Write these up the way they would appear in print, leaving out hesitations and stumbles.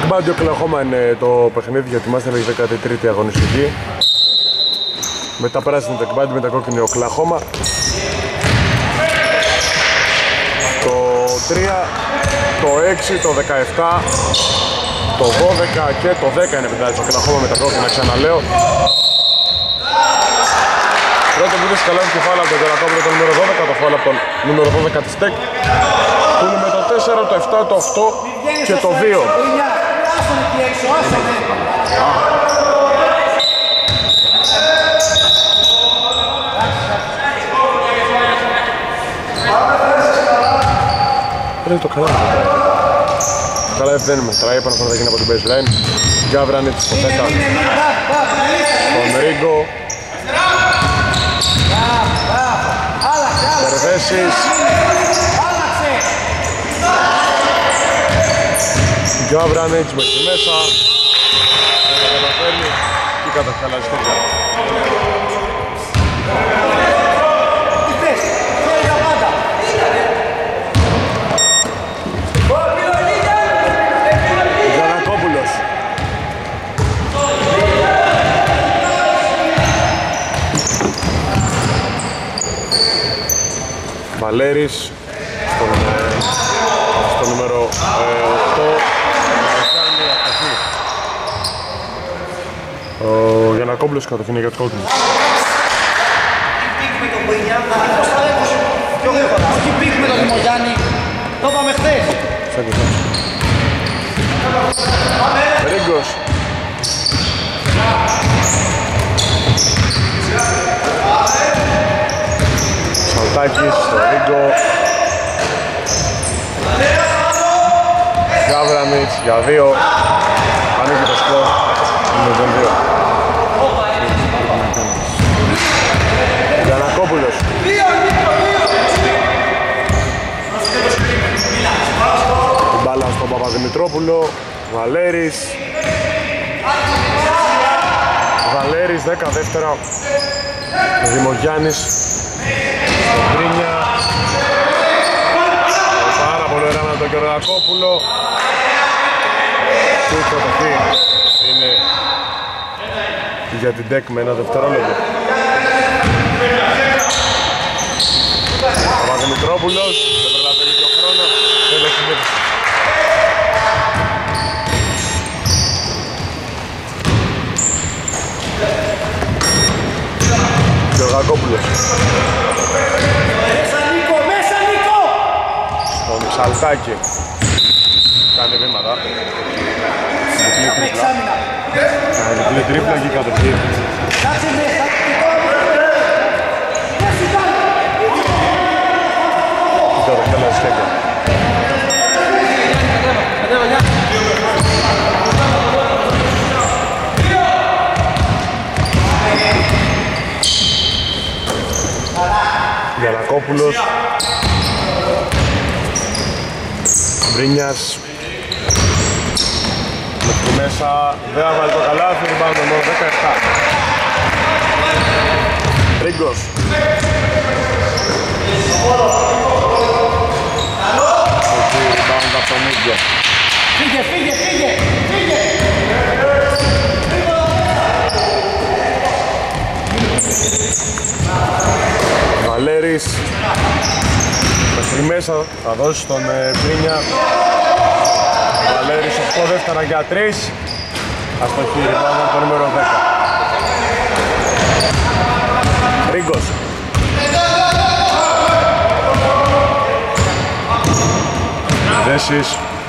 Εκμπάντι Οκλαχώμα είναι το παιχνίδι για τη Master League 13η αγωνιστική. Με τα πράσινα το Εκμπάντι, με τα κόκκινη Οκλαχώμα. Το 3, το 6, το 17, το 12 και το 10 είναι μετά της Οκλαχώμα με τα κόκκινα, ξαναλέω. Πρώτο που βρίσκει καλά το κεφάλαιο από τον Γερακόπουλο το νούμερο 12, το φάουλ από τον νούμερο 12 της ΤΕΚ. Που είναι με το 4, το 7, το 8 και το 2. Πρέπει το καλά μετράει. Το καλά δεν μετράει, πάνω θα γίνει από την baseline. Γκάβρανιτς στο 10. Τον Ρίγκο. Περβέσης. Γκάβρανιτς μέχρι μέσα. Δεν τα καταφέρνει και καταχαλάζει χέρια. Γιαννακόπουλος. Βαλέρης στο νούμερο 8. Ο Γιαννακόπουλος κατευθύνει για τους κόκκινους. Όχι πικ με τον Δημογιάννη, το είπαμε χθες. Ρίγκος. Σαλτάκης στο Ρίγκο. Γκάβρανιτς για 2. Ανοίγει το σκορ. Είναι 0-2. Γιαννακόπουλος. Την μπάλα στον Παπαδημητρόπουλο. Βαλέρης. Βαλέρης 10 δεύτερα. Δημογιάννης. Γκρίνια. Πάρα πολύ ωραία με τον Γιαννακόπουλο. Που η προταχή είναι για την ΤΕΚ με ένα δευτερόλεπτο. Παπαδημητρόπουλος, δεν προλαβαίνει το χρόνο, τέλος συνέχιση. Γιωργακόπουλος. Μέσα Νίκο, μέσα Νίκο! Στον Σαλτάκη. Κάνει βήματα. Διπλή τρίπλα και κατοχή. Κάτσε μέσα, Τώρα καλά σχέδια. Γιαννακόπουλος. Μπρίνιας. Μέχρι μέσα, δεν θα βάλει το καλάθι, δεν πάμε μόνο 17. Ρίγκος. Εκεί rebound από τον ίδιο. φύγε, φύγε, φύγε, φύγε! Βαλέρης. Μέχρι μέσα, θα δώσει στον Μπρίνια. Βαλέρης 8 δεύτερα για 3. Αστοχή, rebound από το νούμερο 10. Ρίγκος. Δέσεις.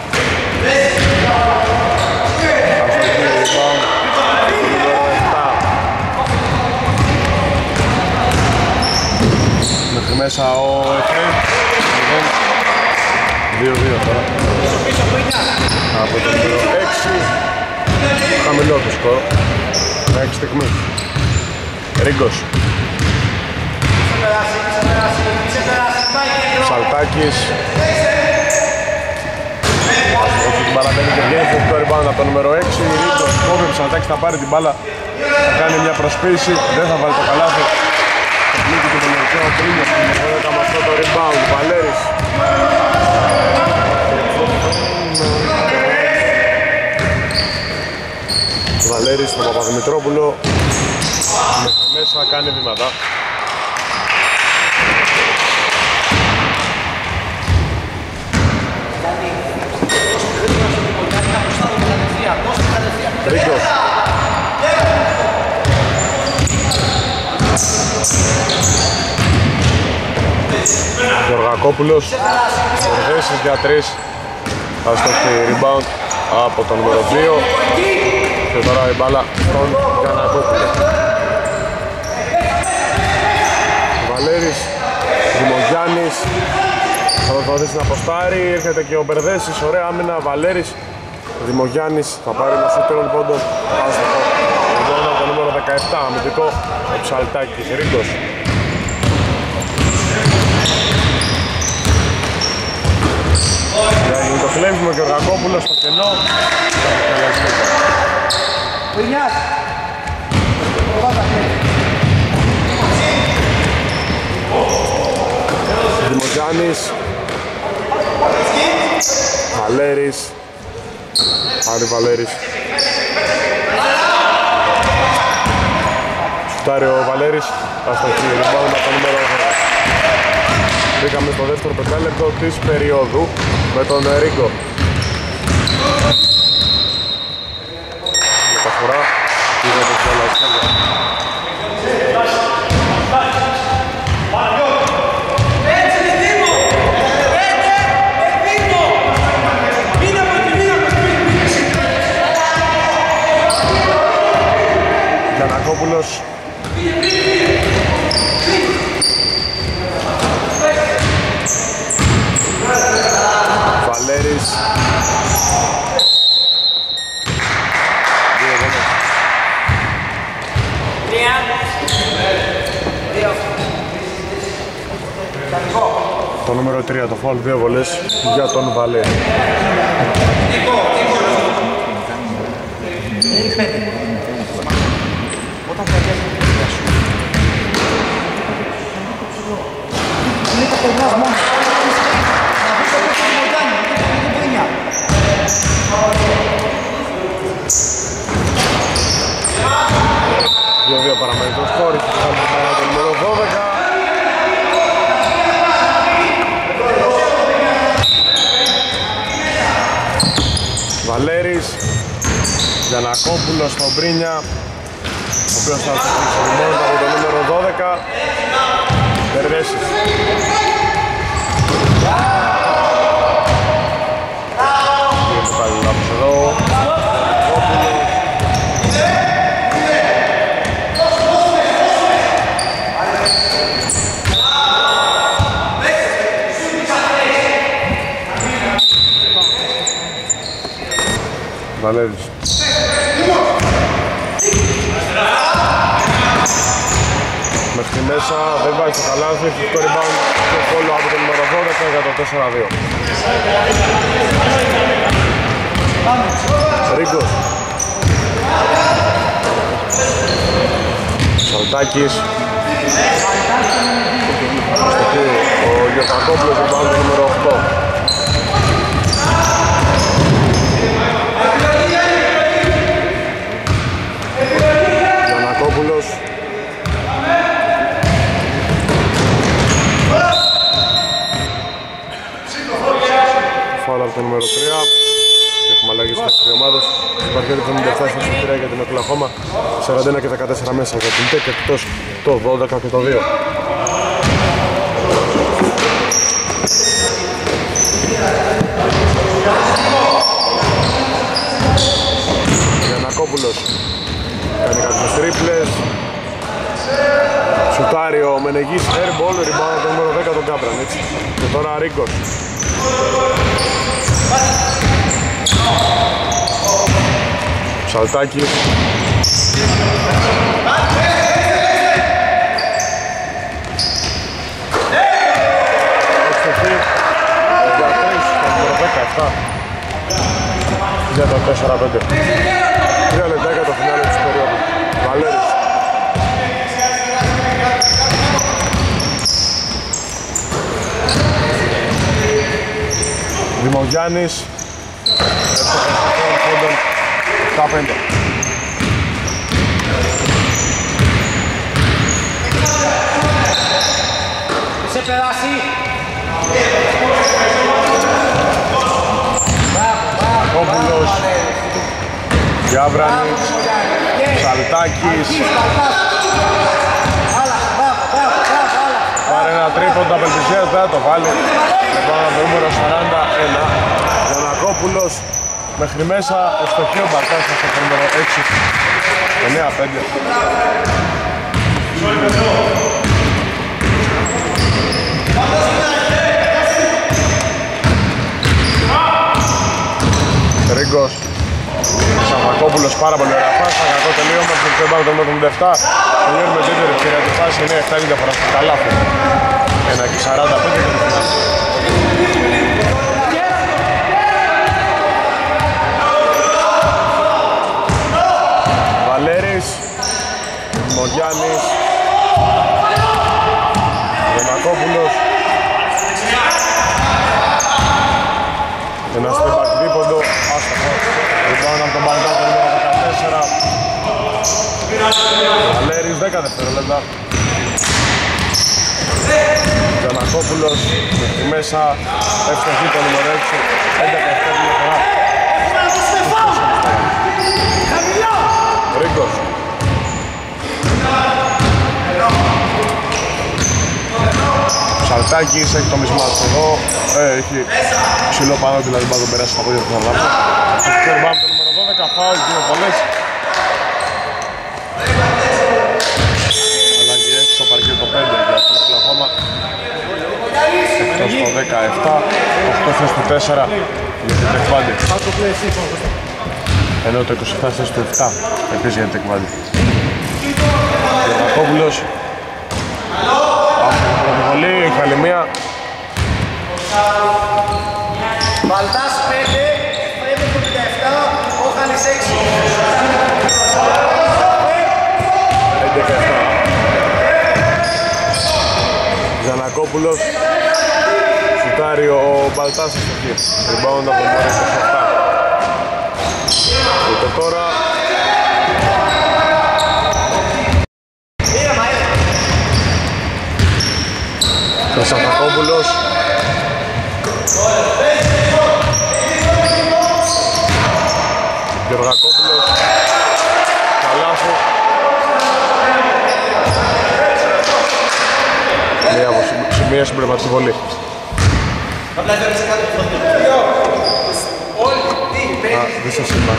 Αστοχή, rebound από το νούμερο 7. Μέχρι μέσα ο Εφραίμ. 2-2 τώρα. Από το νούμερο 6. Χαμηλό το σκορ. Μέχρι στιγμή. Ρίγκος. Σαλτάκης. Όχι την παραμένει και βγαίνει φοβικό rebound από το νούμερο 6. Ρίγκος κόβει, ο Σαλτάκης θα πάρει την μπάλα. Θα κάνει μια προσποίηση. Δεν θα βάλει το καλάθι. Πλήκει και το μερικαίο Πρίνιος που με αυτό το rebound. Βαλέρης. Βαλέρης στον Παπαδημητρόπουλο. Μέσα κάνει βήματα. Ρίγκος. Γεωργακόπουλος. Βερδέσεις για 3. Άστοχη rebound από το νούμερο 2. Και τώρα η μπάλα στον Γιαννακόπουλο. Βαλέρης, Δημογιάννης. Θα προσπαθήσει να αποστάρει, έρχεται και ο Μπερδέσης, ωραία άμυνα, Βαλέρης. Δημογιάννης θα πάρει ένα σούτερον πόντο. Άστοχο. Λοιπόν, το νούμερο 17, αμυντικό, ο Ψαλτάκης, Ρίγκος. Το κλέβουμε και ο Γιακόπουλος στο κενό. Δημογιάννης. Βαλέρης. Άρη Βαλέρης. Σουτάρει ο Βαλέρης. Αστοχή, rebound από το νούμερο 10. Μπήκαμε στο δεύτερο πεντάλεπτο της περίοδου με τον Ρίγκο. Μεταφορά πήγε το Φιολασσέλια. Γιαννακόπουλος. Βαλέρης. Δύο βόλες. Το νούμερο 3 το φάουλ, 2 βολές για τον Βαλέρη. Όταν θα βγάζει την παιδιά σου. Είναι το περνάς μόνο. Να δεις το πώς θα μου κάνει, είναι την πρίνια. 2-2 παραμένει το σκορ, θα πάρει το νούμερο 12. Βαλέρης, Γιαννακόπουλος στον Πρίνια, ο οποίος θα στηρίξει μόνο από το νούμερο 12. Μπερδέσεις. Είναι πάλι λάθος εδώ. Βαλέρης. Μέχρι μέσα, δεν βάζει το καλάθι, το rebound και φόλο από το νούμερο 12 για το 4-2. Ρίγκος. Σαλτάκης. Ο Γεωργακόπουλος rebound το νούμερο 8. Γιαννακόπουλος. Φάουλ από το νούμερο 3. Έχουμε αλλαγή στις δύο ομάδες. Υπάρχει 77 στα 3 για την Οκλαχώμα, 41 και 14 μέσα για την ΤΕΚ, εκτός το 12 και το 2. Γιαννακόπουλος κάνει κάποιες τρίπλες. Σουτάρει ο Μενεγής, airball, rebound το νούμερο 10 τον Κάμπραν, έτσι. Και τώρα Ρίγκος. Ψαλτάκης. Εξωθεί για 3 το νούμερο 17 για το 4-5. 3 λεπτά για το φινάλε της περίοδου. Βαλέρης. Δημογιάννης. 7-5. Διάβρανης, Ψαλτάκης. Πάρε ένα τρίποντο απελπισίας, δεν θα το βάλει. Πάμε το νούμερο 41. Γιαννακόπουλος μέχρι μέσα, ευστοχή ο Μπαρτάς στο νούμερο 6. 9-5. Ρίγκος, Σαμακόπουλος, πάρα πολύ ωραία φάση, κακό τελείωμα, στο ξεμπάνω το 77. Τελειώνουμε την δεύτερη ευκαιρία τη φάση, 9-7 είναι διαφορά στο καλάθι. 1-45 και το φινάλι. Βαλέρης, Μογιάννης, Γιαννακόπουλος. Ένα στεμπακ δίποντο, άστοχο. Ριμπάουν από τον Μπαλτάκο νούμερο 14. Βαλέρης, 10 δευτερόλεπτα. Γιαννακόπουλος, μέχρι μέσα, εύστοχη το νούμερο 6. 11-7 διαφορά. Ρίγκος. Ψαλτάκης έχει το μισμάτς εδώ, έχει ψηλό πάνω, δηλαδή μπορεί να τον περάσει στα πόδια του Θαρδάπου. Έχει το ριμπάουντ το νούμερο 12, φάουλ, δύο πολλές. Αλλαγή έχει στο παρκείο το 5 για την Οκλαχώμα. Εκτός το 17, 8 θέση του 4 για την Τεκβάντη. Ενώ το 27 θέση του 7 επίσης για την Τεκβάντη. Γιαννακόπουλος. Πολύ, έχει άλλη μία. Μπαλτάς 5, Φρέμι 57, Όχαλης 6. 11-7. Γιαννακόπουλος. Σουτάρει ο Μπαλτάς στο εκεί. Rebound από τον Μόρι 27. Και τώρα ο Σαφακόπουλος. Γεωργακόπουλος. Καλάθο. Μία συμπληρωματική βολή. Δεν σας είπα.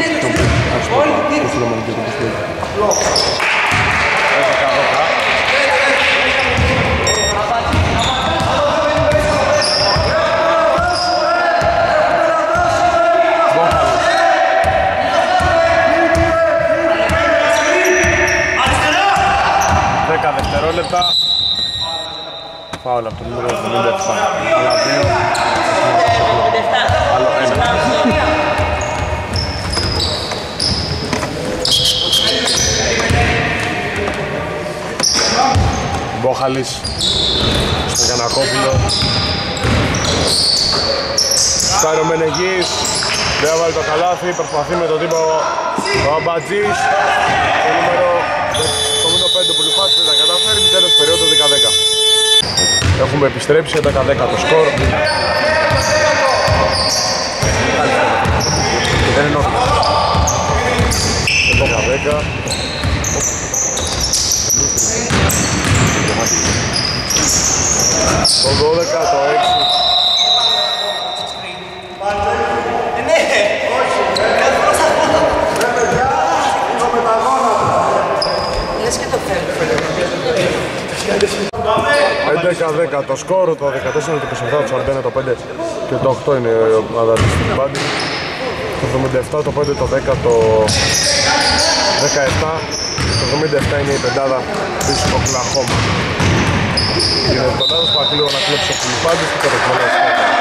Δευτερόλεπτα. Φάουλ από το νούμερο 77. Άλλα 2. Άλλο 1. Μπόχαλης στο Γιαννακόπουλο. Στάριο Μενεγής. Δεν έβαλε το καλάθι. Προσπαθεί με τον τύπο ο Αμπατζής. Το νούμερο 5 που λιφάτησε δεν τα καταφέρει. Τέλος περίοδο 10-10. Έχουμε επιστρέψει 11-10 το σκορ. Δεν είναι όχι. 11-10. Το 12, το 6. Λες και το φέρνει. 11-10 το σκορ, το 14 το 27, το 41 το 5 και το 8 είναι ο Αδαλής στην Μπάντη. Το 77, το 5, το 10, το 17, το 77 είναι η πεντάδα της Οκλαχώμα. Είναι η πεντάδα που λίγο να κλέψει από την Μπάντη και το ρεκμελάσει.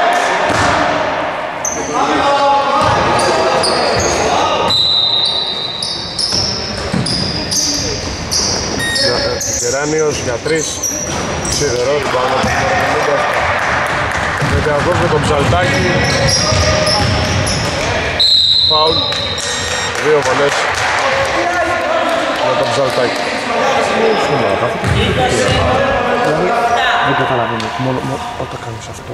Κεράνιος για 3. Σιδερό, πάνω από το 90. Μετεαγός με τον Ψαλτάκη. Φάουλ. 2 βολές με τον Ψαλτάκη. Δεν καταλαβαίνω, μόνο όταν κάνεις αυτό.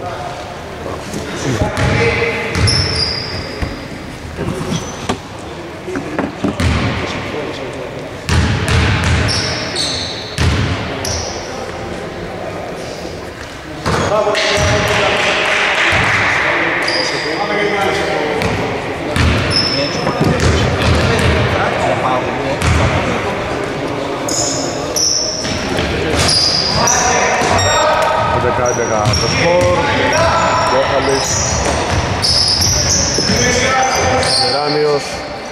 Γεράνιος.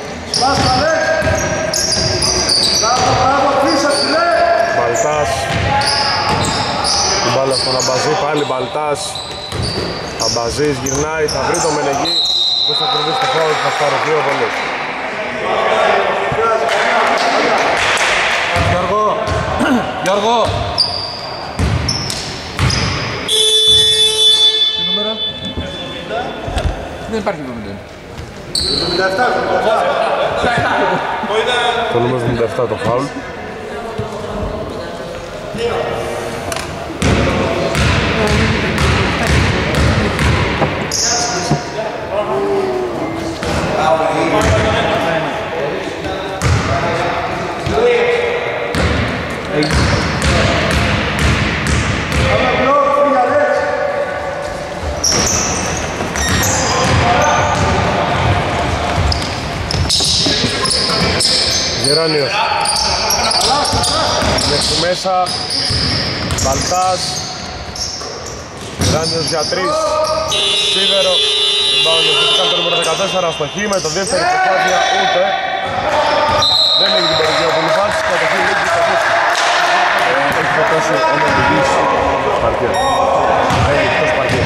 Μπαλτάς. Την μπάλα στον Αμπαζή, πάλι Μπαλτάς. Αμπαζής γυρνάει, θα βρει το Μενεγί. Δεν θα κρυβεί στο φάουλ, θα πάρει 2 βολές. Γιώργο! Τι νούμερο? Δεν υπάρχει νούμερο. Το νούμερο 77 το φάουλ. Γεράνιος μέχρι μέσα, Μπαλτάς, Γεράνιος για 3, Σίδερο, rebound ευθετικά το νούμερο 14 στο χ με το δεύτερη προσπάθεια ούτε. Δεν έχει την περιοχή ο Πουλουφάς, κατοχή λίγη στο χ. Έχει φωτώσει ο Μεντηγής στο παρκέ. Έχει εκτός παρκέ.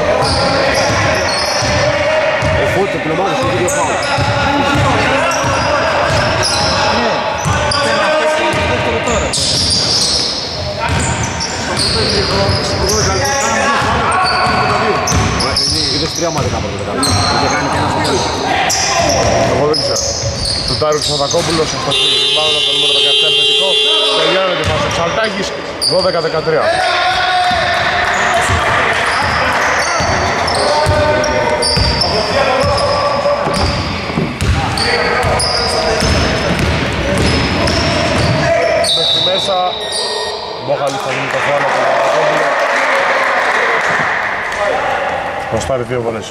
Ο Φούτ το πλωμάδος έχει 2 φάουλ. Είδες 3 ομάδες από το δεκαλό. Είχε κάνει και ένας από Εγώ δεν ξέρω. Του Τάριου Σαββακόπουλος αστοχή. Rebound από το νούμερο 17 επιθετικό. Τελειώνει τη φάση. Ψαλτάκης 12-13. Μέχρι μέσα. Μπόχαλης θα γίνει το χρόνο από τον Σαββακόπουλο. Θα πάρει 2 βολές.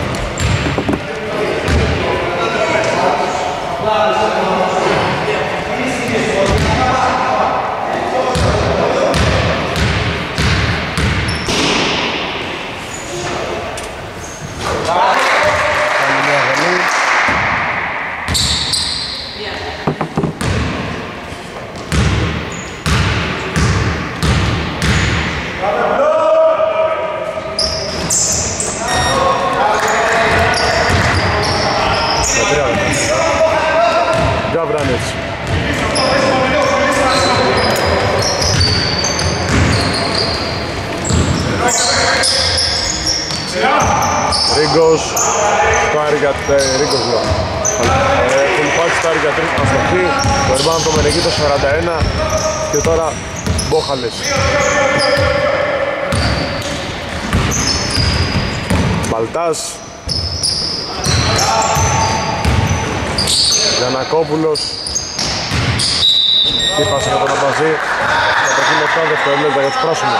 Κάνει μια βολή. Γκαβράνετς. Ρίγκος, στάρει για Ρίγκος λέω. Κουλπάκης στάρει για 3 αστοχή. Το rebound το Μενεγί το 41 και τώρα Μπόχαλες. Μπαλτάς. Γιαννακόπουλος. Χύπασε για τον Αμπαζή. Κατοχή 7 δευτερόλεπτα για τους πράσινους.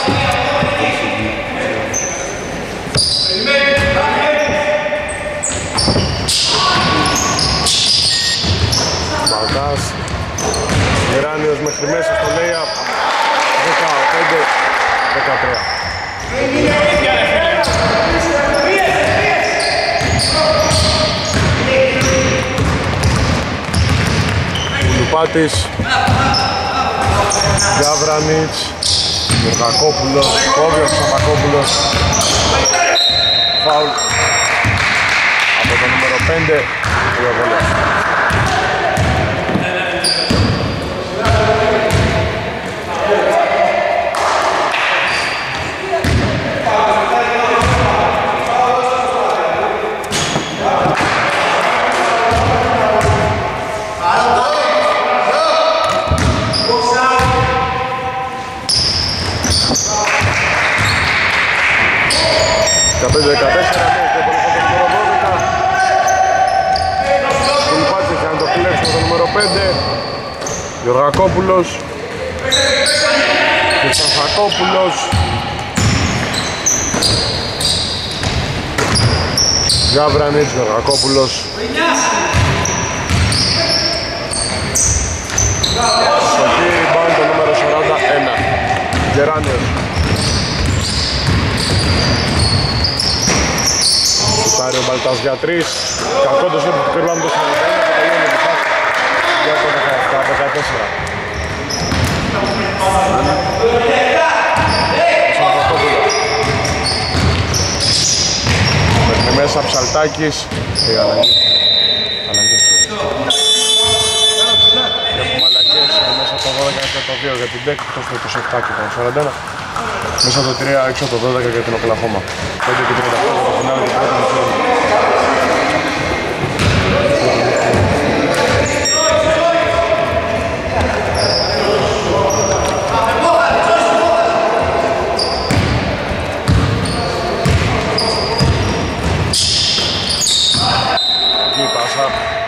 Μπαλτάς. Γεράνιος μέχρι μέσα στο layup. 15-13. Κουλουπάτης, Γκαβρανίτς, Γεωργακόπουλος, Κόβιος Σαββακόπουλος. Φάουλ από το νούμερο 5, δύο βολές. Γεωργακόπουλος και Σαφακόπουλος. Γκαβρανίτς, Γεωργακόπουλος. Σοφή, rebound το νούμερο 41. Γεράνιος. Σουτάρει ο ο Μπαλτάς για 3. Κακό το σώμα του Κερβάνου το 41 και τελειώνει τη φάση για το 17-14. Μέχρι μέσα Ψαλτάκης και αλλαγές. Έχουμε αλλαγές μέσα το 12 και το 2 για την ΤΕΚ, εκτός το 27 και το 41. Μέσα το 3 έξω το 12 για την Οκλαχώμα. 5 και 35 για το φινάλι του πρώτου μητσιόνου. Εκεί πάσα.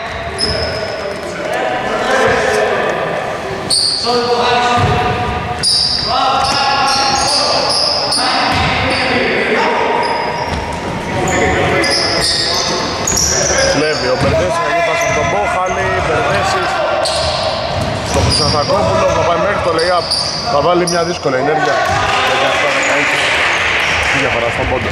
Κλέβει ο Μπερδέσης, θα γίνει πάσα στον Μπόχαλη, Μπερδέσης στο Χρυσανθακόπουλο, θα πάει μέχρι το lay-up, θα βάλει μια δύσκολη ενέργεια για αυτά 16 τη διαφορά στον πόντο.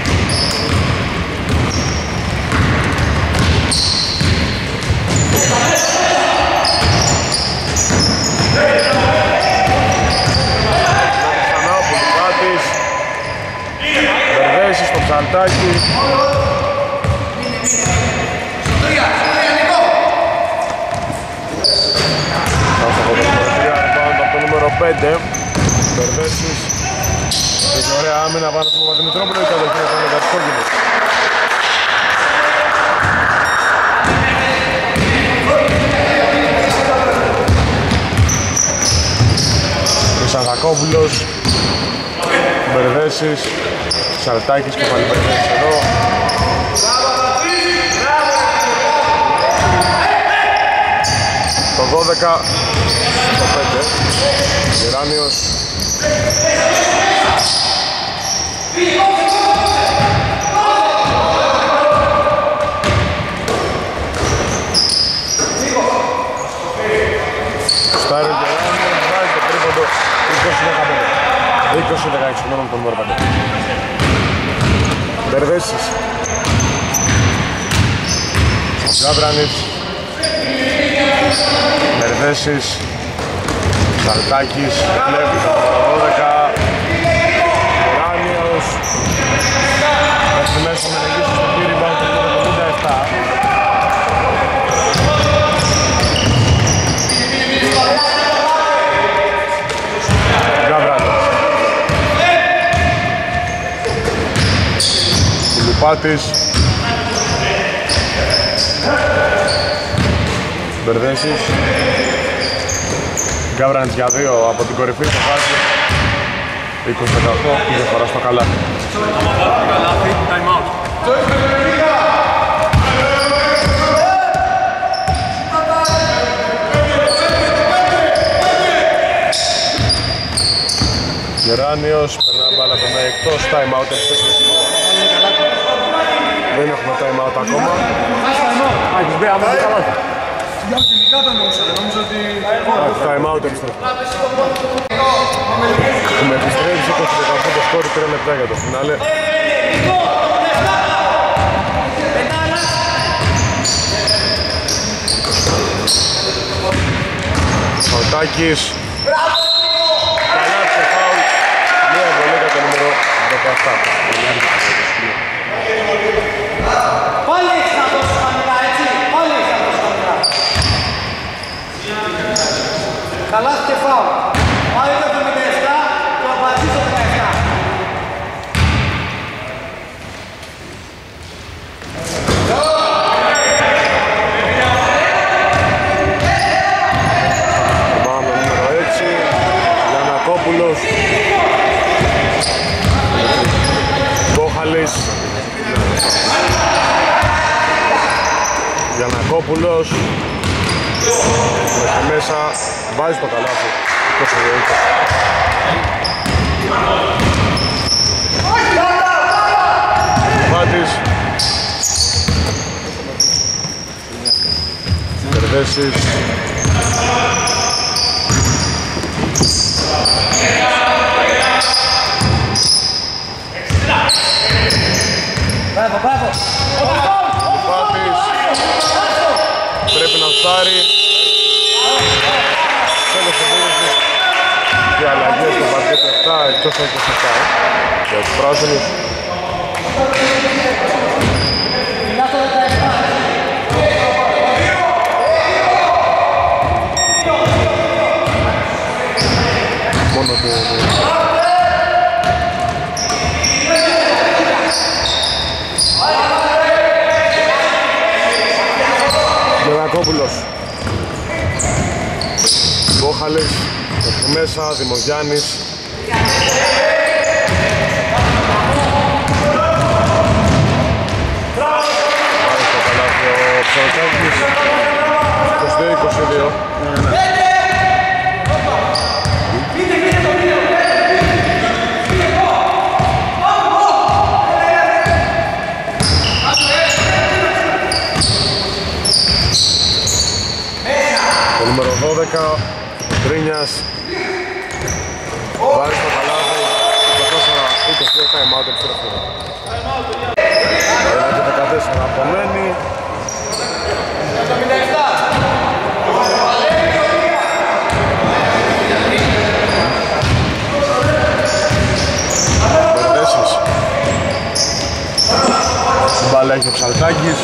Ξανά ο Πουλικάτης, Μπερδέσης στο Ψαλτάκι. Από το νούμερο 5 Μπερδέσης. Έχει ωραία άμυνα πάνω στον Παπαδημητρόπουλο, η κατοχή θα είναι κάτι κόκκινο. Χρυσανθακόπουλος, Μπερδέσης, Ψαλτάκης και πάλι Μπερδέσης εδώ. Το 12, το 5, Γεράνιος. Στάρει ο Γεράνιος, βάζει το τρίποντο 20-15. 20-16 μόνο με τον νούμερο 5. Μπερδέσης. Ο Γκάβρανιτς. Μπερδέσης, Ψαλτάκης, κλέβει το 12, Γεράνιος, μέχρι μέσα με νεγίσεις στο πύρι πάνω το 57. Γκάβρανος, Κουλουπάτης, Μπερδέσης, Γκάβρανιτς για 2 από την κορυφή στο βάζει 20-18 και διαφορά στο καλάθι. Γεράνιος, περνά μπάλα, περνάει εκτός, time out, δεν έχουμε time out ακόμα. Έχεις μπει άμα είναι καλάθι. Για τελικά δεν νομίζω ότι... Time out επιστρέφει. Έχουμε επιστρέψει 20-18 το σκόρ, 3 λεπτά για το φινάλε. Σαουτάκης. Καλάτσε φάουλ. Μία βολή για το νούμερο 17. Πάλι έχεις να δώσεις χαμηλά, έτσι. Πάλι έχεις να δώσεις χαμηλά. Καλά και φάουλ. Πάλι το 77 και ο Μπατζής το 17. Πάμε νούμερο 6. Γιαννακόπουλος. Μπόχαλης. Γιαννακόπουλος. Μέχρι μέσα, βάζει το καλάθι. 20-20. Βάτης. Μπερδέσης. Μπράβο, μπράβο. Λιπάτης πρέπει να φτάρει. Τέλος της επίδεσης. Και αλλαγές στο παρκέτο 7 εκτός από 27 για τους πράσινους. Μιλά το 17. Μόνο του... Γεωργακόπουλος. Μπόχαλης, μέχρι μέσα, Δημογιάννης. Πάρει στο καλάθι ο Ψαλτάκης. 22-22. Το νούμερο 12, ο Τρίνιας. Βάζει στο καλάθι, 24-22 time out επιστρέφουμε. Ένα και 14 απομένει. Μπερδέσεις. Την μπάλα έχει ο Ψαλτάκης.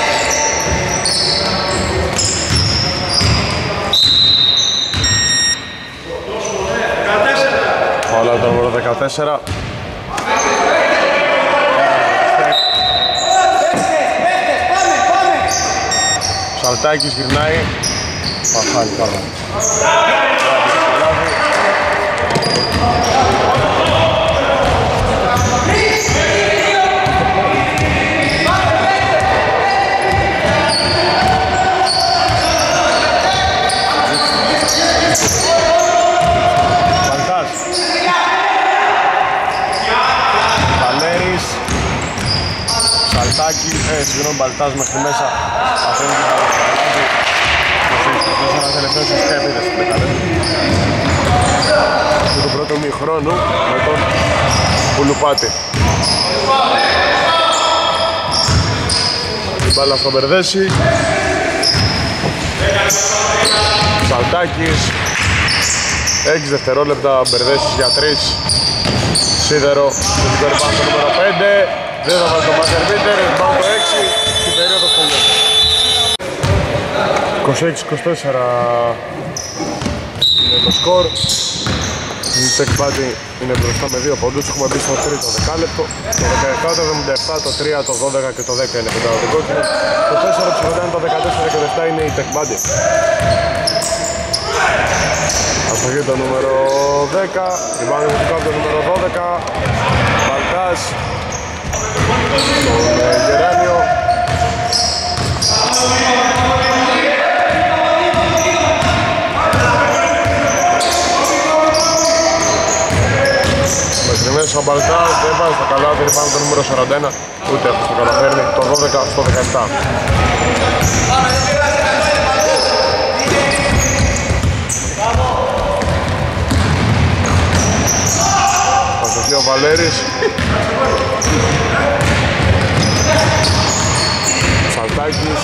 Όλα το νούμερο 14. Ψαλτάκης γυρνάει. Παχάλι καλά. Συγγνώμη, Μπαλτάς μέχρι μέσα. Αφήνει την καλάθι. Ένας τελευταίος φυσικά επίδες στην δεκαλέπτη. Αυτό το πρώτο μηχρόνου με τον Πουλουπάτη. Την μπάλα στο Μπερδέση. Ψαλτάκης. 6 δευτερόλεπτα, Μπερδέσης για 3. Σίδερο, στο rebound το νούμερο 5. Δεν θα βάλει το Μάστερ Βίτερ, rebound το 6, την περίοδο τελειώνει. 26-24 είναι το σκορ. Η Tech Buddy είναι μπροστά με 2 πόντους, έχουμε μπει στο τρίτο δεκάλεπτο. Το 17, το 77, το 3, το 12 και το 10 είναι κοντά το κόκκινο. Το 4 ψηφωτάνε, το 14 και το 7 είναι η Tech Buddy. Αστοχή το νούμερο 10, rebound το νούμερο 12, Μπαλτάς. Τον Γεράνιο. Μέχρι μέσα ο Μπαλτάς δεν βάζει το καλάθι, πάνω το νούμερο 41, ούτε αυτό το καταφέρνει, το 12 στο 17. Παστοχή ο Βαλέρης. Ψαλτάκης.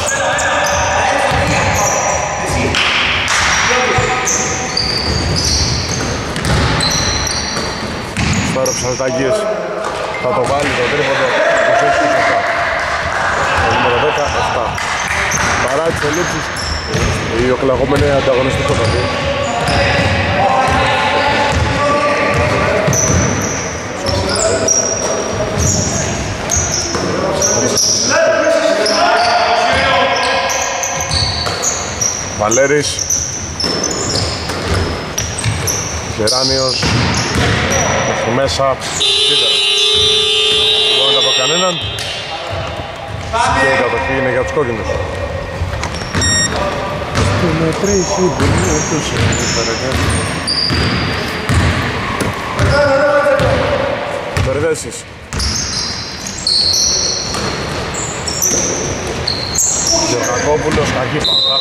Τώρα ο Ψαλτάκης θα το βάλει το τρίποντο 26-27. Το νούμερο 10, 7. Παρά τις ελλείψεις, η Οκλαχώμα είναι ανταγωνιστικό παιδί. Βαλέρης, Γεράνιος, μέχρι μέσα, σίδερα. Δεν από κανέναν και η κατοχή είναι για τους κόκκινους. Μπερδέσεις. Γεωργακόπουλος, κακή πάσα.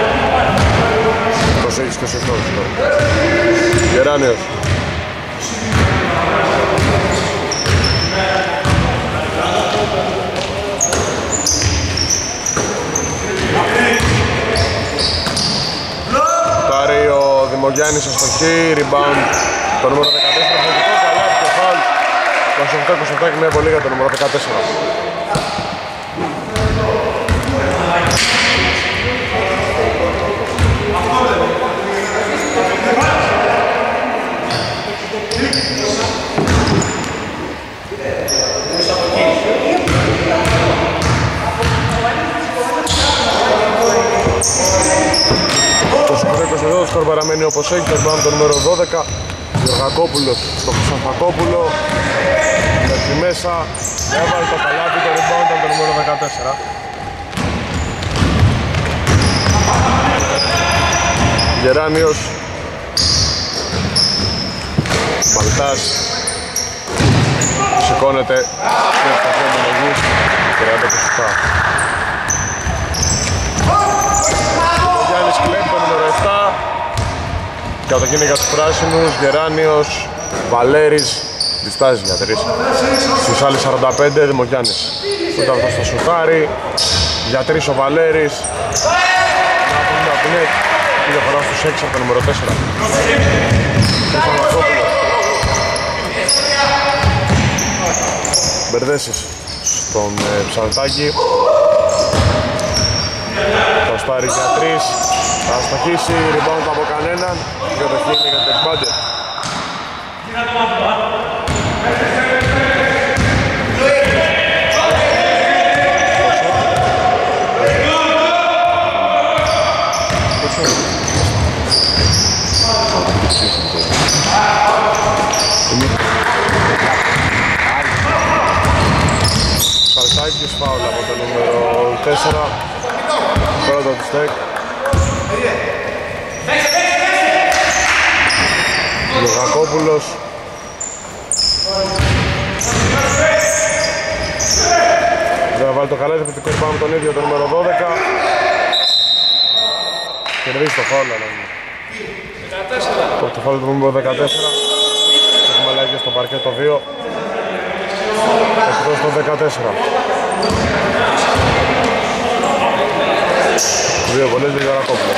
Προσέχεις και σε αυτό. Γεράνιος. Δημογιάννης αστοχή, rebound το νούμερο 14, θετικό καλάθι και φάουλ. 28-28 και μια πολύ για το νούμερο 14. Το σκορ παραμένει όπως έχει, το το νούμερο 12, Γεωργακόπουλος στο Χρυσαφακόπουλο, μέχρι μέσα, έβαλε το καλάθι, το rebound ήταν το νούμερο 14. Γεράνιος, Μπαλτάς, σηκώνεται και ευσταχή αντιμογής, 30-27. Κλέπει το νούμερο 7. Κατοχήνει για τους πράσινους. Γεράνιος, Βαλέρης, διστάζει για 3. Στους άλλοι 45, Δημογιάννης. Ούτε αυτό στο σουτάρι. Για 3 ο Βαλέρης. Να πούμε η διαφορά στους 6 από το νούμερο 4. Μπερδέσεις στον Ψαλτάκη. Το στάρι για 3. Θα αστοχίσει, rebound από κανέναν. Και το χείλη για το εκπάντερ. Σαλτάκης φάουλ από το νούμερο 4. Πρώτο του στεκ. Γεωργακόπουλος. Θα βάλει το καλάθι που την πάμε τον ίδιο το νούμερο 12. Κερδίσει το φάουλ, αλλά το φάουλ του νούμερο 14. Έχουμε αλλαγή στο παρκέ το 2. Εκτός το 14. Δύο βολές για Γεωργακόπουλο.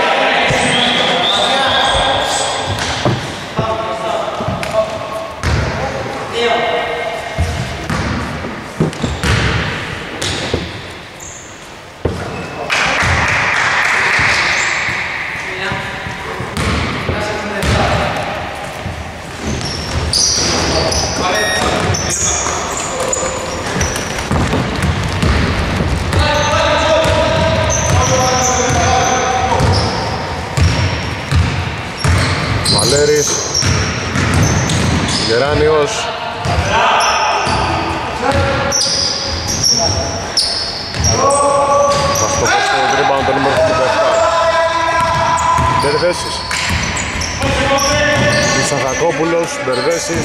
Βαλέρης, Γεράνιος, θα στοχίσει το rebound το νούμερο 57. Μπερδέσεις, Χρυσαφακόπουλος, Μπερδέσεις,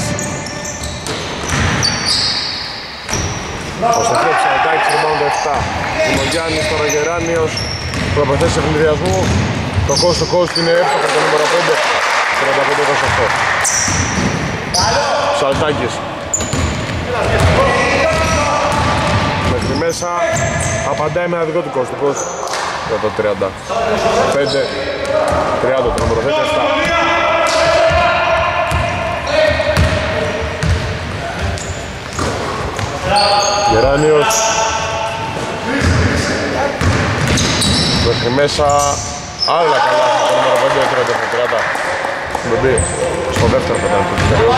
θα στοχίσει ο Τάκης, rebound 7. Δημογιάννης, τώρα Γεράνιος, προποθέσεις ευνηδιασμού, το coast to coast είναι εύκολο το νούμερο 5. 35-28. Σαλτάκης. Μέχρι μέσα απαντάει με ένα δικό του κόστος για το 35. 30 το νούμερο 17. Γεράνιος. Μέχρι μέσα άλλα καλά το νούμερο 5. 30. Έχουμε μπει στο δεύτερο πεντάλεπτο της περίοδου.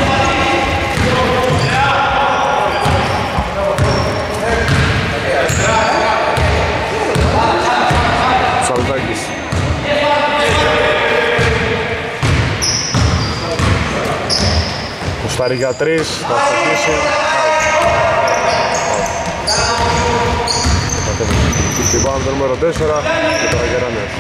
Σαλτάκης. Κουστάρι για 3, θα αστοχίσει. Λιβάνο το νούμερο 4 και τώρα Γεράνιος.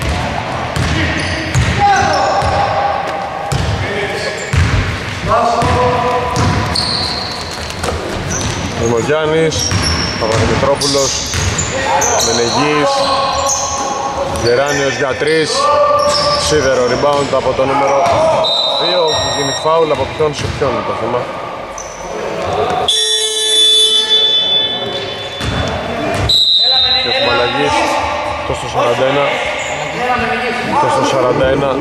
Δημογιάννης, Παπαδημητρόπουλος, Μενεγής, Γεράνιος για 3, σίδερο rebound από το νούμερο 2 που γίνει φάουλ από ποιον σε ποιον το θέμα. Και έχουμε αλλαγή στο 41. και στο 41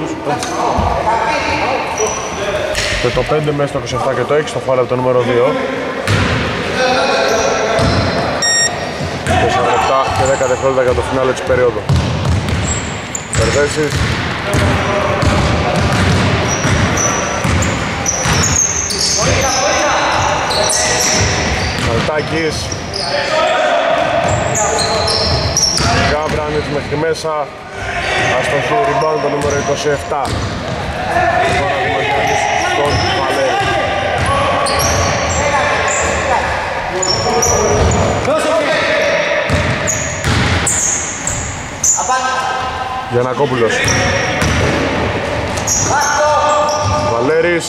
και το 5 μέσα στο 27 και το 6 στο φάουλ από το νούμερο 2. 4 λεπτά και 10 δευτερόλεπτα για το φινάλε της περίοδου. Περδέσεις. Σαλτάκης. Γκάμπρανιτς μέχρι μέσα. Αστοχή rebound το νούμερο 27. Τώρα Δημογιάννης στον Βαλέρη. Γιαννακόπουλος. Βαλέρης.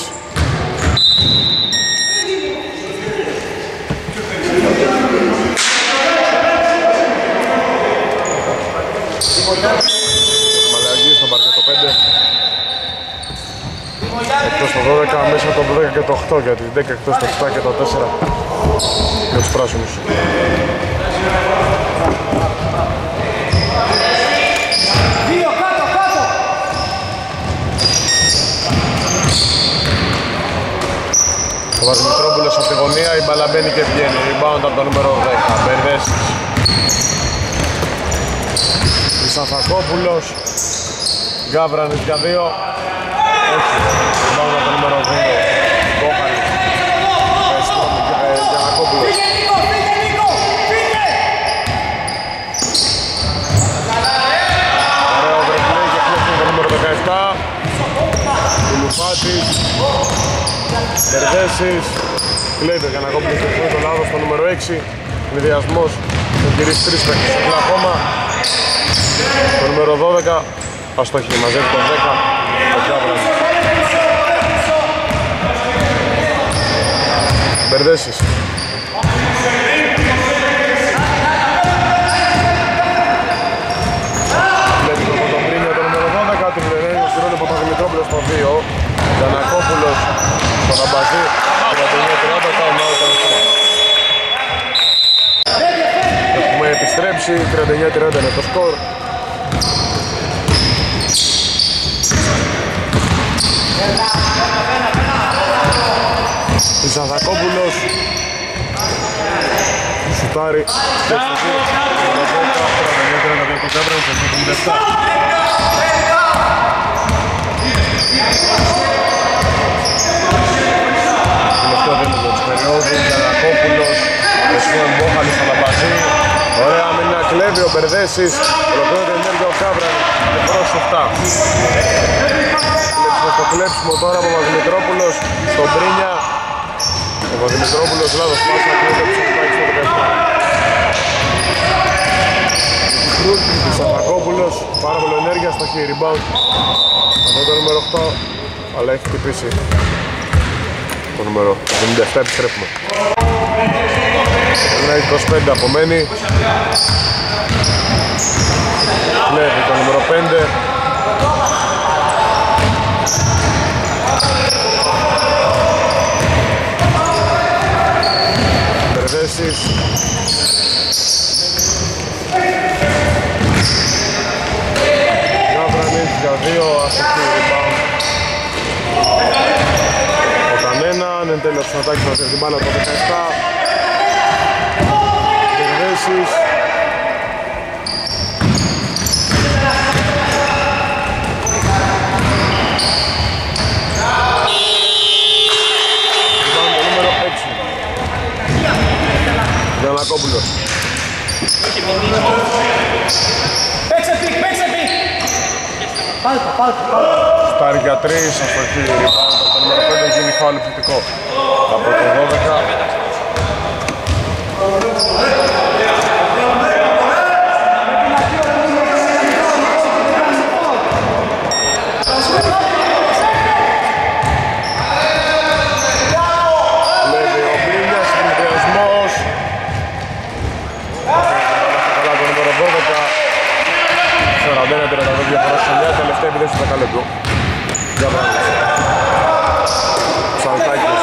Μαλαγή στον παρκέτο 5. Εκτός το 12, μέσα το 12 και το 8 για την 10, εκτός το 7 και το 4 για τους πράσινους. Ο Βασμητρόπουλος από τη γωνία, η μπάλα μπαίνει και βγαίνει. Rebound από το νούμερο 10. Μπερδέσεις. Ισαθακόπουλος. Γκάβρανης για 2. Όχι. Rebound από το νούμερο 2. Κόχαλης. Γιαννακόπουλος. Ωραίο βρεκλέ και κλέψει το νούμερο 17. Κουλουφάτης. Μπερδέσεις. Κλέβει ο Γιαννακόπουλος και κλέβει το λάθος στο νούμερο 6. Συνδυασμός. Τον κυρίς 3 παίκτες στο ακόμα. Το νούμερο 12. Αστόχη μαζεύει το 10. Ο Γκάβρανης. Μπερδέσεις. Βλέπει το Κοντομπρίνιο το νούμερο 12. Την Λερένη στηρώνει από τον Δημητρόπουλο στο 2. Γιαννακόπουλος στον Αμπαζή. 39-30 τα ομάδια. Έχουμε επιστρέψει. 39-30 είναι το σκορ. Ισαθακόπουλος σουτάρει και στο 2. Τελευταίο δίμηνο της περίοδου, Γιαννακόπουλος, Εσχόν Μπόχαλης στον Αμπαζή. Ωραία άμυνα, κλέβει ο Μπερδέσης, ολοκληρώνεται ενέργεια ο Γκάβρανης και προς 7. Κλέψιμο στο κλέψιμο τώρα από Παπαδημητρόπουλος στον Πρίνια. Ο Παπαδημητρόπουλος λάθος πάσα και έδωψε το πάκι στο 17. Σαφακόπουλος, πάρα πολύ ενέργεια στο χέρι, rebound από το νούμερο 8, αλλά έχει χτυπήσει το νούμερο 77, επιστρέφουμε. Ένα 25 απομένει. Βλέπει το νούμερο 5. Μπερδέσεις. Γκάβρανιτς για 2, αστοχή rebound. Ο Κανέναν, εν τέλος του Σνατάκης θα την μπάλα το 17. Μπερδέσεις. Rebound το νούμερο 6. Γιαννακόπουλος. Παίξε πικ. Πάλπα. Στάρει για 3, αστοχή rebound από το νούμερο 5, γίνει φάουλ επιθετικό από το 12. Βλέπει ο Μπρίνιας, συνδυασμός. Καλά το νούμερο 12. 41-32 διαφορά σε 9, τελευταία επιδέση του δεκαλέπτου. Για βράδυ. Ψαλτάκης.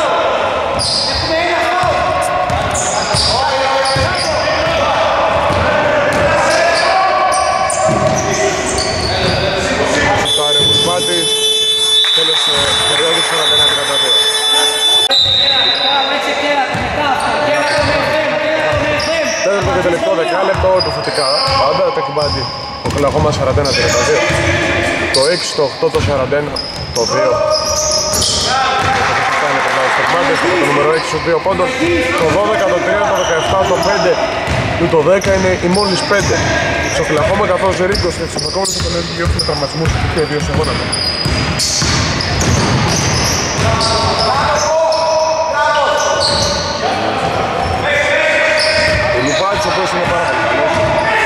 λεπτό, δεκάλεπτο επιθετικά. Πάντα τα εκμπάντι. Το Οκλαχώμα 41-32. Το 6, το 8, το 41, το 2. Το νούμερο 6 στους 2 πόντων. Το 12, το 3, το 17, το 5 και το 10 είναι οι μόλις 5. Στο Οκλαχώμα καθώς Ρίκος και Ξεφακόμονες θα τον έχουν με τραυματισμούς και 2 σε γόνατα. Ο Λουπάκης ο οποίος είναι πάρα πολύ καλός.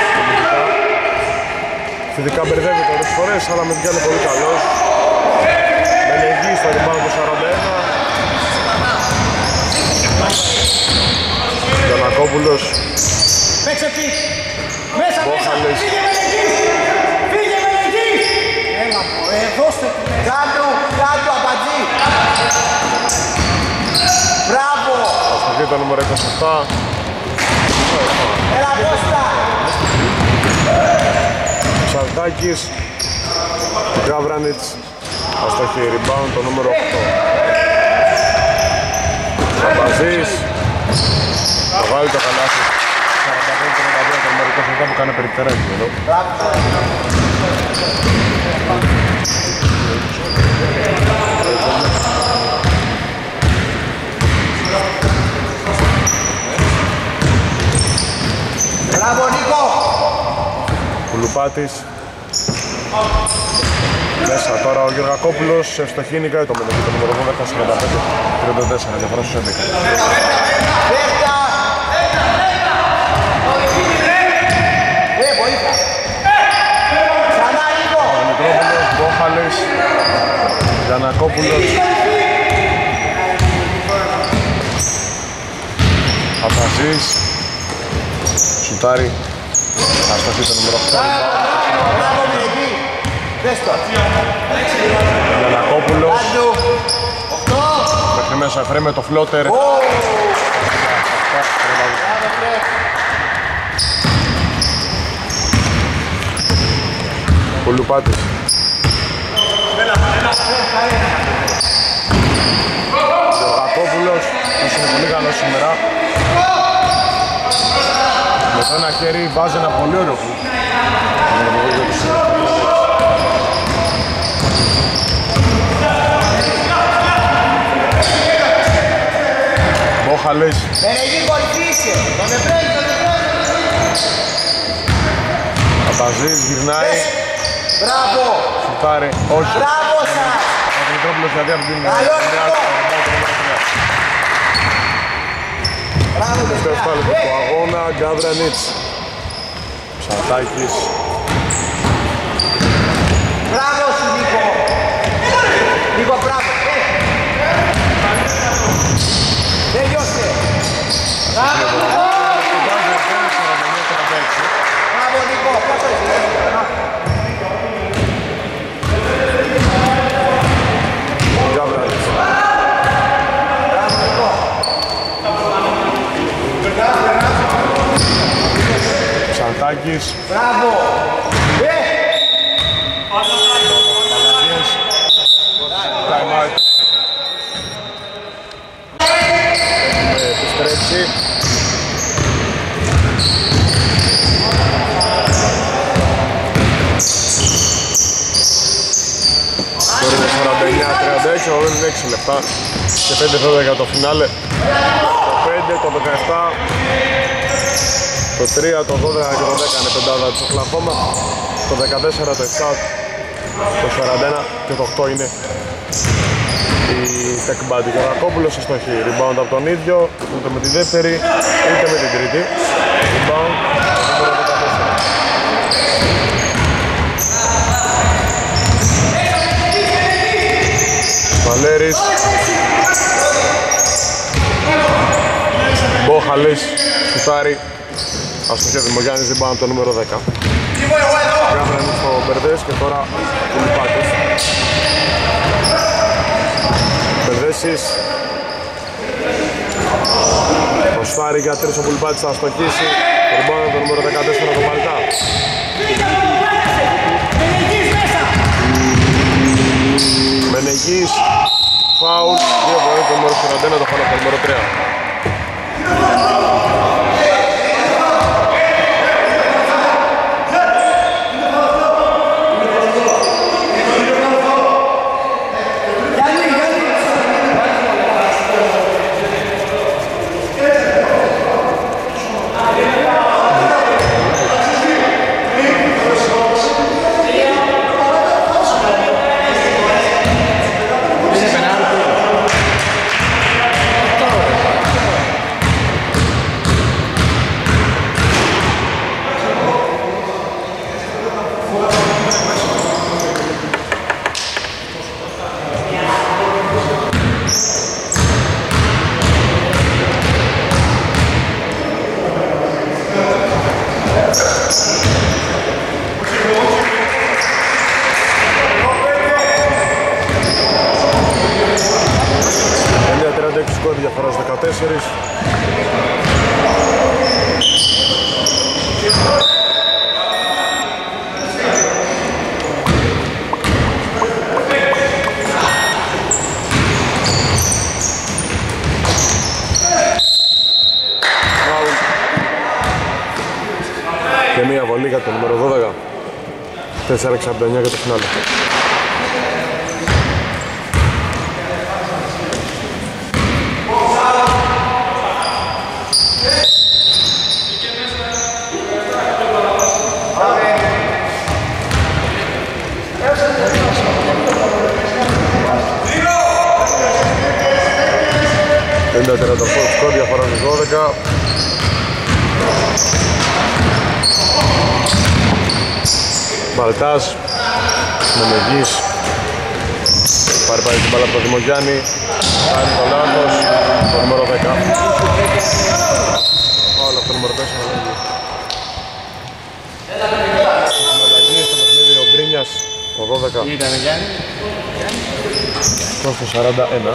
Φυσικά μπερδεύεται όλες τις φορές, αλλά με είναι πολύ καλός. Μενεγγί στο rebound του 41. Γιαννακόπουλος. Παίξε πίσω. Μέσα, μέσα. Φύγε Μενεγγίς. Φύγε Μενεγγίς. Έλα πω, δώστε του. Κάτω, κάτω, Αμπατζή. Μπράβο. Αστοχή το νούμερο 27. Έλα Κώστα. Ψαλτάκης. Γκάβρανιτς. Αστοχή rebound το νούμερο 8. Σαμπαζής. Θα βάλει το καλάθι. 45-32 το μερικό φωτά που κάνει περιπτεράκι εδώ. Μπράβο Νίκο. Κουλουπάτης. Μέσα τώρα ο Γεωργακόπουλος, ευστοχή είναι το μεταξύ το νούμερο 12, 45-34, διαφορά στους 11. Βοήθεια. Ξανά Νίκο. Δημητρόπουλος, Μπόχαλης, Γιαννακόπουλος, Αφαζής, Σουτάρι, αστοχή το νούμερο 8. Μπράβο Μενεγγί. Δες το. Γιαννακόπουλος, Κάτω. 8. μέχρι μέσα Εφρέ το φλότερ. Κουλουπάτης. Γεωργακόπουλος, που είναι πολύ καλός σήμερα. Με το ένα χέρι βάζει ένα πολύ ωραίο που. Μπόχαλης. Μενεγγί βοηθήσε. Τον Εφρέμ. Αμπαζής γυρνάει. Μπράβο. Σουτάρει. Όχι. Μπράβο σας. Ο Δημητρόπουλος δηλαδή από την Καλώς Μπράβο τελευταίο στάλεπτο του αγώνα. Γκάβρανιτς. Ψαλτάκης. Μπράβο σου Νίκο. Νίκο μπράβο. Τελειώστε. Μπράβο Νίκο. Μπράβο Νίκο. Πόσο είσαι. Γκάβρανιτς. Μπράβο Νίκο. Ψαλτάκης. Μπράβο. Παλαγιές. Time out. Έχουμε επιστρέψει. Μπορεί το 49-36, εγώ είναι 6 λεπτά και 5 φεύγα για το φινάλε. Το 5, το 17, το 3, το 12 και το 10 είναι πεντάδα της Οκλαχώμα. Το 14, το 7, το 41 και το 8 είναι η Τεκμπάντη. Γεωργακόπουλος αστοχή. Rebound από τον ίδιο, ούτε με τη δεύτερη, ούτε με την τρίτη. Rebound, το νούμερο 14. Βαλέρης. Μπόχαλης, Σουτάρι. Αστοχή Δημογιάννης, rebound το νούμερο 10. Γράφανε στο Μπερδές και τώρα Κουλουπάκης. Μπερδέσεις. Το Στάρι για 3 ο Κουλουπάκης θα αστοχίσει. Rebound το νούμερο 14 το Παλτά. Μενεγγίς. Φάουλ. 2 βολές το νούμερο 41, το φάουλ το νούμερο 3. μία βολή για το νούμερο 12. 4-69 για το φινάλε. Είναι το σκορ, διαφορά στους 12. Μπαλτάς, Μενεγής, πάρει την μπάλα από τον Δημογιάννη, κάνει το λάθος, το νούμερο 10. Όλα από το νούμερο 4. Συμμεταγή στο παιχνίδι ο Μπρίνιας, το 12. Τι ήταν Γιάννη? Στο 41.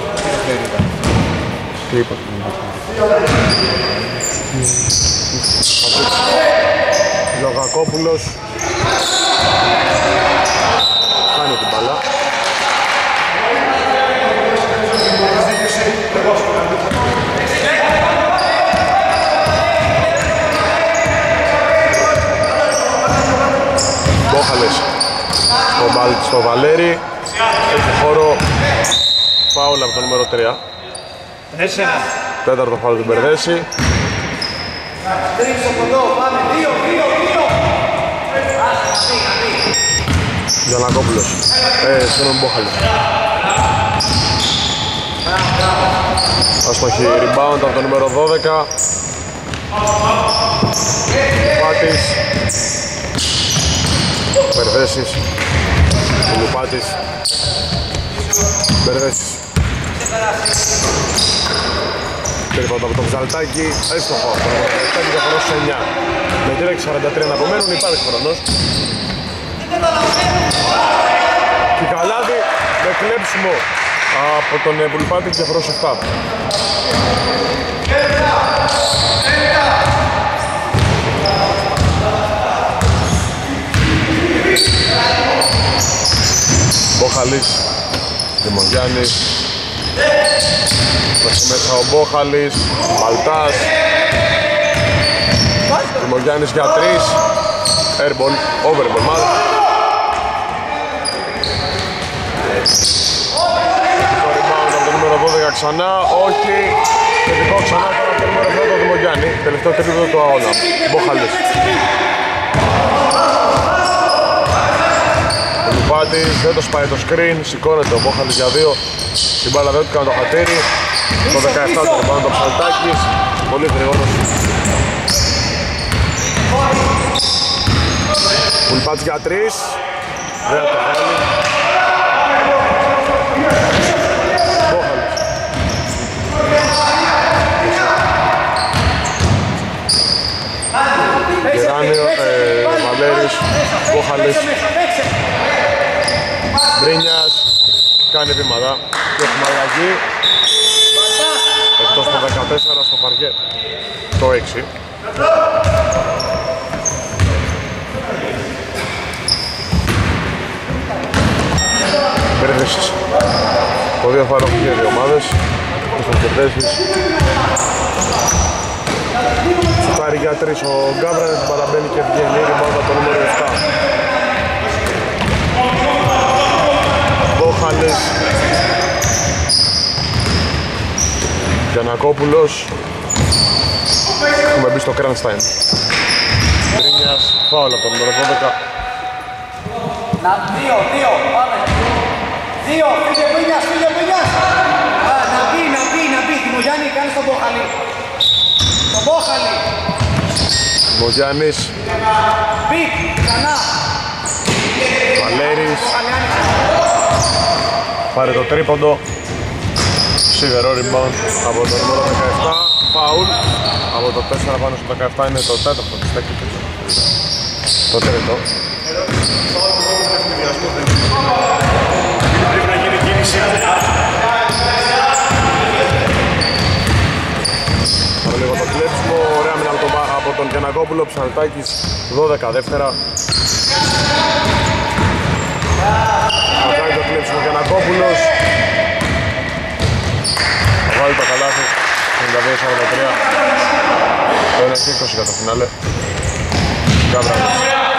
Τι είπα? Λογακόπουλος κάνει την μπάλα. Μπόχαλες στο Βαλέρη, έχει χώρο, φάουλ από το νούμερο 3. Τέταρτο φάουλ του Μπερδέση. Γιαννακόπουλος, συγγνώμη Μπόχαλης. Αστοχή, rebound από το νούμερο 12. Πάτης, Μπερδέσης, Λουπάτης, Μπερδέσης. Τρίποντο από το Ψαλτάκι, έστοχο από το Ψαλτάκι για χρόνο 9. Με 3:43 να απομένουν, υπάρχει χρονός. Και καλάδι με κλέψιμο από τον Πουλπάτη για χρόνο 7. Μπόχαλης, Δημογιάννης, μέσα ο Μπόχαλης, Μπαλτάς, Δημογιάννης για 3, airball, overball μάλλον. Το rebound από το νούμερο 12 ξανά, όχι, θετικό ξανά από το νούμερο 2 του Δημογιάννη, τελευταίο τρίποντο του αγώνα, Μπόχαλης. Ο Λουπάτης δεν το σπάει το screen, σηκώνεται ο Μπόχαλης για 2, την μπάλα δεν του κάνει το χατήρι. Το 17 το πάνω το Ψαλτάκης, πολύ γρήγορος. Πουλπάτς για 3, δεν θα το βάλει. Μπόχαλης. Γεράνιο, Βαλέρης, Μπόχαλης. Μπρίνιας, κάνει βήματα και έχουμε αλλαγή. Εκτός το 14 στο παρκέ, το 6. Μπερδέσεις. Το 2 θα έχουν και οι δύο ομάδες. Στο Μπερδέσεις. Σουτάρει για 3 ο Γκάμπρανες, παραμπαίνει και βγαίνει. Ριμπάουντα το νούμερο 7. Μπόχαλες. Γιαννακόπουλος. Έχουμε μπει στο Κρανστάιν. Μπρίνιας, φάουλ από το νούμερο 12. Δύο, πάμε. Δύο, φύγε Μπρίνιας. Να μπει, Δημογιάννη, κάνεις τον Μπόχαλη. Τον Μπόχαλη. Δημογιάννης. Μπει, ξανά. Βαλέρης. Πάρε το τρίποντο. Σίδερο rebound από το νούμερο 17. Φάουλ. Από το 4 πάνω στο 17 είναι το τέταρτο της τέχνικης. Το τρίτο. Πρέπει να γίνει κίνηση. Τώρα λίγο το κλέψιμο. Ωραία μήνα από τον Γιαννακόπουλο. Ψαλτάκης 12 δεύτερα. Θα κάνει το κλέψιμο Γιαννακόπουλος. Θα βάλει το καλάθι. 52-43. Το 1 και 20 για το φινάλε. Γκάβρανος.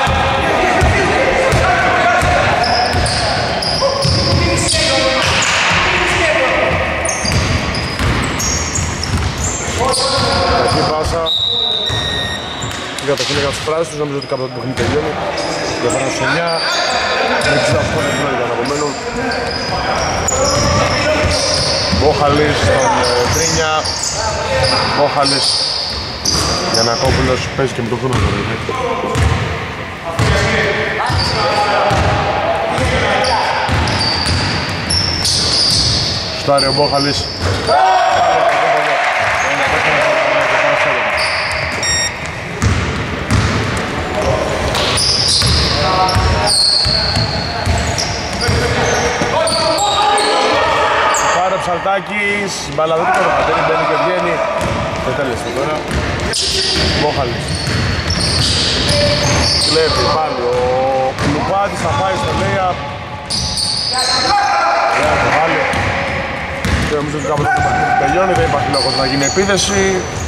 Κακή πάσα. Για το χείλη για τους πράσινους, νομίζω ότι κάποιο το παιχνίδι τελειώνει. Γκάβρανος 9. Με 68 λεπτά αναπομένων. Μπόχαλης στον Τρίνια. Μπόχαλης. Γιαννακόπουλος παίζει και με το χρόνο τώρα. Στάρει ο Μπόχαλης. Πάρε Ψαλτάκης, μπαλαδίτικο το πατέρι, μπαίνει και βγαίνει. Το τέλειο τώρα. Μπόχαλης. Κλέβει πάλι ο Λουπάτης, θα πάει στο Λέια. Δεν θα το βάλει. Και νομίζω ότι κάποτε το παιχνίδι τελειώνει, δεν υπάρχει λόγος να γίνει επίθεση.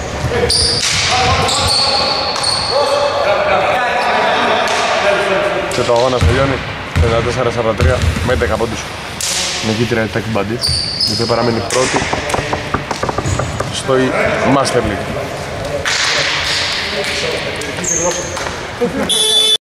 Και το αγώνας τελειώνει 54-43 με 11 πόντους. Νικήτρια η Τάκη Μπαντή, η οποία παραμένει πρώτη στο Master League.